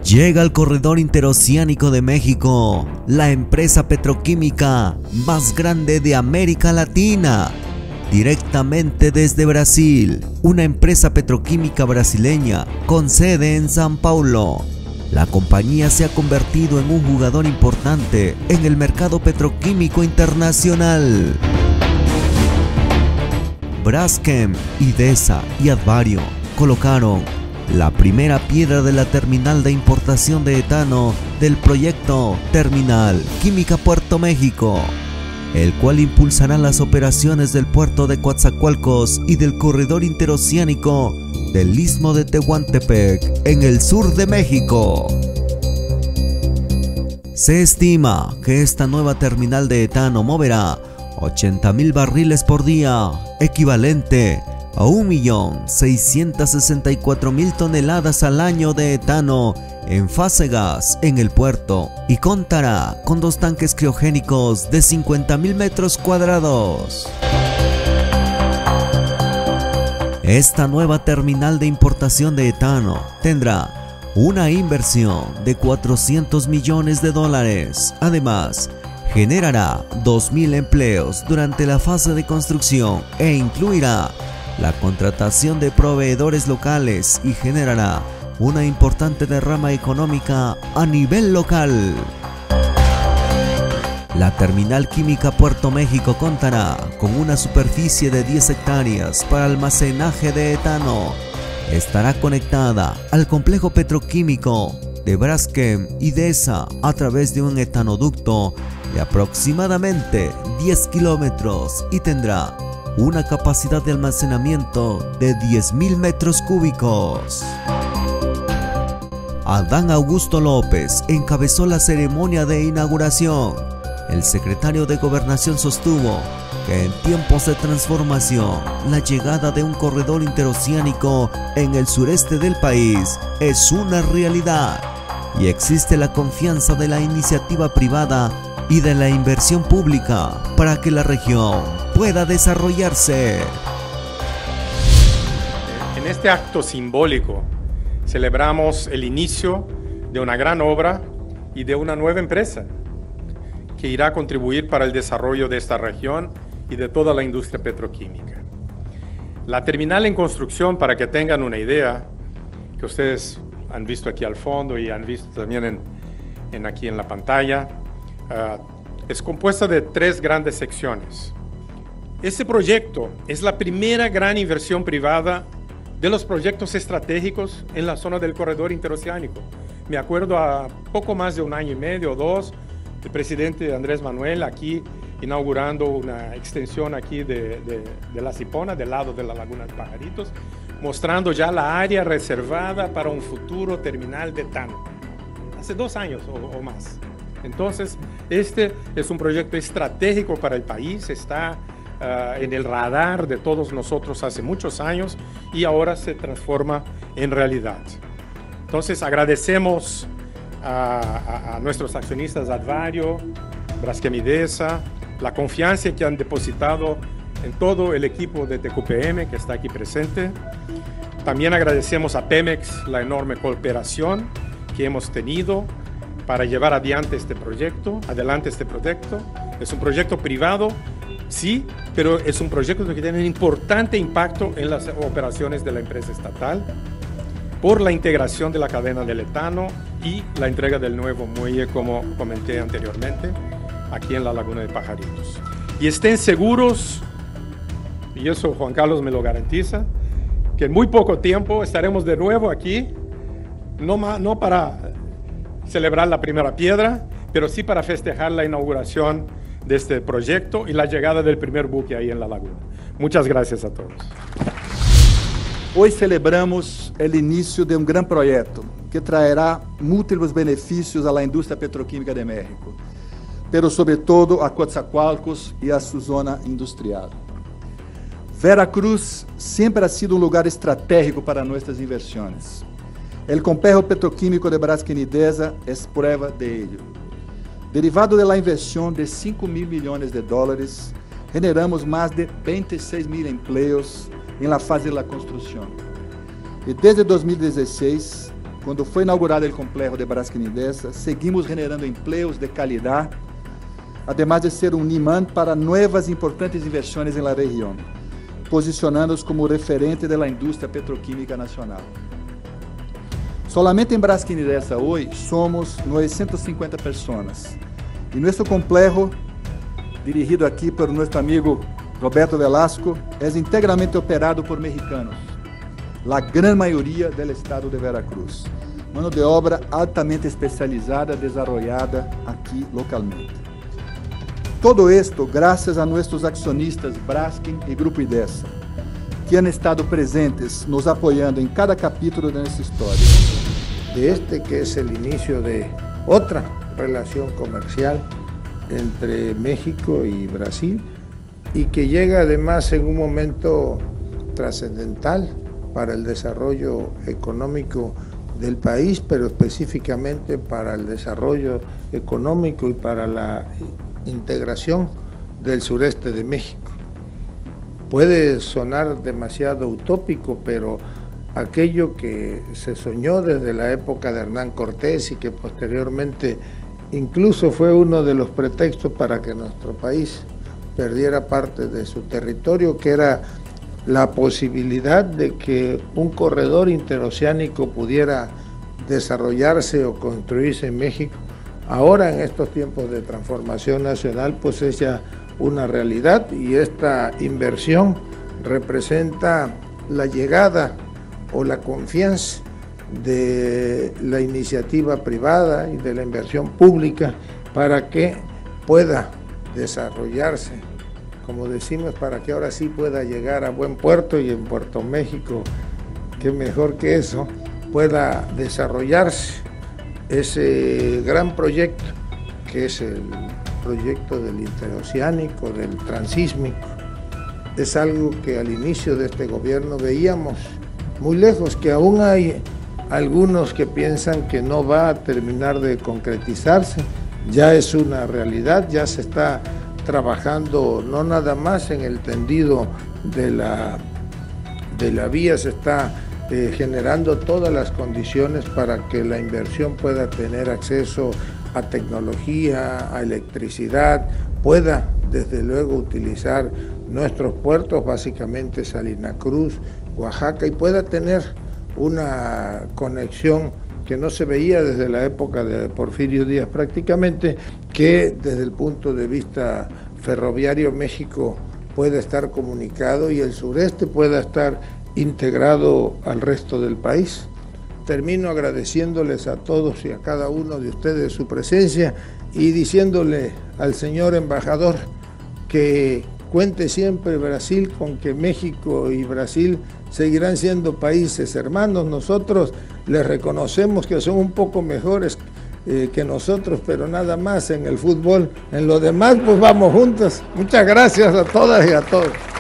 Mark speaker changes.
Speaker 1: Llega al corredor interoceánico de México, la empresa petroquímica más grande de América Latina, directamente desde Brasil, una empresa petroquímica brasileña con sede en São Paulo. La compañía se ha convertido en un jugador importante en el mercado petroquímico internacional. Braskem, Idesa y Advario colocaron la primera piedra de la terminal de importación de etano del proyecto Terminal Química Puerto México, el cual impulsará las operaciones del puerto de Coatzacoalcos y del corredor interoceánico del Istmo de Tehuantepec en el sur de México. Se estima que esta nueva terminal de etano moverá 80,000 barriles por día, equivalente a 1.664.000 toneladas al año de etano en fase gas en el puerto, y contará con 2 tanques criogénicos de 50,000 metros cuadrados. Esta nueva terminal de importación de etano tendrá una inversión de $400 millones. Además, generará 2,000 empleos durante la fase de construcción e incluirá la contratación de proveedores locales y generará una importante derrama económica a nivel local. La Terminal Química Puerto México contará con una superficie de 10 hectáreas para almacenaje de etano. Estará conectada al complejo petroquímico de Braskem Idesa a través de un etanoducto de aproximadamente 10 kilómetros y tendrá una capacidad de almacenamiento de 10,000 metros cúbicos. Adán Augusto López encabezó la ceremonia de inauguración. El secretario de Gobernación sostuvo que en tiempos de transformación, la llegada de un corredor interoceánico en el sureste del país es una realidad y existe la confianza de la iniciativa privada y de la inversión pública para que la región pueda desarrollarse.
Speaker 2: En este acto simbólico celebramos el inicio de una gran obra y de una nueva empresa que irá a contribuir para el desarrollo de esta región y de toda la industria petroquímica. La terminal en construcción, para que tengan una idea, que ustedes han visto aquí al fondo y han visto también aquí en la pantalla, es compuesta de 3 grandes secciones. Este proyecto es la primera gran inversión privada de los proyectos estratégicos en la zona del corredor interoceánico. Me acuerdo a poco más de 1 año y medio o 2, el presidente Andrés Manuel aquí inaugurando una extensión aquí de la Cipona, del lado de la Laguna de Pajaritos, mostrando ya la área reservada para un futuro terminal de etano. Hace 2 años o más. Entonces, este es un proyecto estratégico para el país, está en el radar de todos nosotros hace muchos años y ahora se transforma en realidad. Entonces, agradecemos a nuestros accionistas Advario, Braskem Idesa, la confianza que han depositado en todo el equipo de TQPM que está aquí presente. También agradecemos a Pemex la enorme cooperación que hemos tenido para llevar adelante este proyecto. Es un proyecto privado, sí, pero es un proyecto que tiene un importante impacto en las operaciones de la empresa estatal por la integración de la cadena del etano y la entrega del nuevo muelle, como comenté anteriormente, aquí en la Laguna de Pajaritos. Y estén seguros, y eso Juan Carlos me lo garantiza, que en muy poco tiempo estaremos de nuevo aquí, no para celebrar la primera piedra, pero sí para festejar la inauguración de este proyecto y la llegada del primer buque ahí en la laguna. Muchas gracias a todos.
Speaker 3: Hoy celebramos el inicio de un gran proyecto que traerá múltiples beneficios a la industria petroquímica de México, pero sobre todo a Coatzacoalcos y a su zona industrial. Veracruz siempre ha sido un lugar estratégico para nuestras inversiones. El complejo petroquímico de Braskem Idesa es prueba de ello. Derivado de la inversión de $5,000 millones, generamos más de 26,000 empleos en la fase de la construcción. Y desde 2016 quando foi inaugurado o complexo de Braskem-Idesa, seguimos generando empleos de qualidade, además de ser um imã para novas e importantes inversões na região, posicionando-nos como referente da indústria petroquímica nacional. Solamente em Braskem-Idesa hoje somos 950 pessoas e nosso complexo, dirigido aqui por nosso amigo Roberto Velasco, é integralmente operado por mexicanos, a grande maioria do estado de Veracruz. Mano de obra altamente especializada, desenvolvida aqui localmente. Todo esto graças a nossos acionistas Braskem e Grupo Idesa, que han estado presentes, nos apoiando em cada capítulo de nossa história.
Speaker 4: De que es el inicio de otra relación comercial entre México y Brasil y que llega además en un momento trascendental para el desarrollo económico del país, pero específicamente para el desarrollo económico y para la integración del sureste de México. Puede sonar demasiado utópico, pero aquello que se soñó desde la época de Hernán Cortés y que posteriormente incluso fue uno de los pretextos para que nuestro país perdiera parte de su territorio, que era la posibilidad de que un corredor interoceánico pudiera desarrollarse o construirse en México. Ahora, en estos tiempos de transformación nacional, pues es ya una realidad y esta inversión representa la llegada o la confianza de la iniciativa privada y de la inversión pública para que pueda desarrollarse, como decimos, para que ahora sí pueda llegar a buen puerto y en Puerto México, qué mejor que eso, pueda desarrollarse ese gran proyecto que es el proyecto del interoceánico, del transísmico. Es algo que al inicio de este gobierno veíamos muy lejos, que aún hay algunos que piensan que no va a terminar de concretizarse. Ya es una realidad, ya se está trabajando no nada más en el tendido de la vía, se está generando todas las condiciones para que la inversión pueda tener acceso a tecnología, a electricidad, pueda desde luego utilizar nuestros puertos, básicamente Salina Cruz, Oaxaca, y pueda tener una conexión que no se veía desde la época de Porfirio Díaz prácticamente, que desde el punto de vista ferroviario México pueda estar comunicado y el sureste pueda estar integrado al resto del país. Termino agradeciéndoles a todos y a cada uno de ustedes su presencia y diciéndole al señor embajador que cuente siempre Brasil con que México y Brasil seguirán siendo países hermanos. Nosotros les reconocemos que son un poco mejores que nosotros, pero nada más en el fútbol. En lo demás, pues vamos juntos. Muchas gracias a todas y a todos.